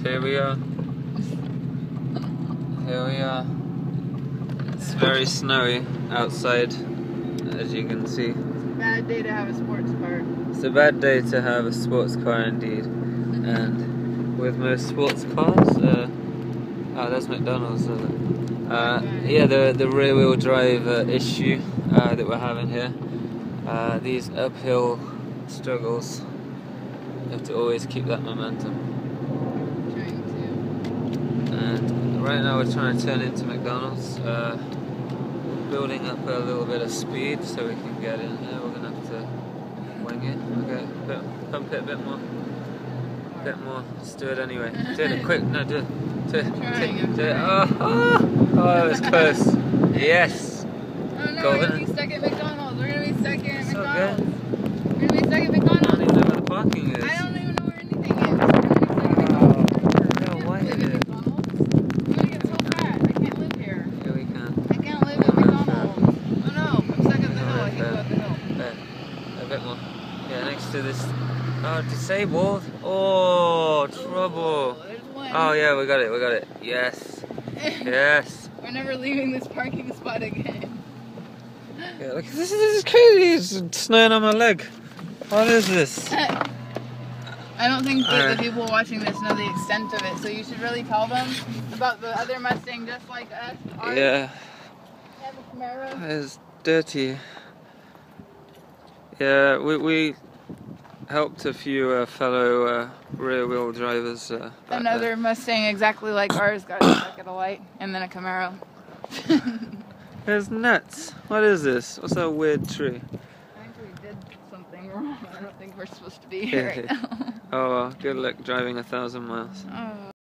here we are. Here we are. It's very snowy outside, as you can see. It's a bad day to have a sports car. It's a bad day to have a sports car indeed. And with most sports cars, oh, that's McDonald's. Yeah, the rear wheel drive issue that we're having here. These uphill struggles. You have to always keep that momentum. Trying to. And right now we're trying to turn into McDonald's. Building up a little bit of speed so we can get in here. We're gonna have to wing it. Okay, pump it a bit more. Let's do it anyway. Do it quick. No, do it. Do it. Oh, it was close. Yes. Oh no, Go we're in. gonna be stuck at McDonald's. We're gonna be stuck at It's McDonald's. okay. We're gonna be stuck at I don't McDonald's. even know where the parking is. I don't even know where anything is. We're gonna be stuck at McDonald's. No, why Live is at it? McDonald's? I'm gonna get so fat. I can't live here. Yeah, we can. I can't live at McDonald's. Oh no, I'm stuck up the hill. I can go up the hill. There. A bit more. Yeah, next to this. Oh, disabled. Oh, trouble. There's one. Oh yeah, we got it. Yes. Yes. We're never leaving this parking spot again. Yeah, look, this is crazy. It's snowing on my leg. What is this? I don't think that the people watching this know the extent of it, so you should really tell them about the other Mustang just like us. Ours Yeah, have a Camaro. it's dirty. Yeah, we helped a few fellow rear-wheel drivers. Back Another there. Mustang exactly like ours got stuck at a light, and then a Camaro. It's nuts. What is this? What's that weird tree? I think we did something wrong. I don't think we're supposed to be here right now. Oh well, good luck driving 1,000 miles. Oh.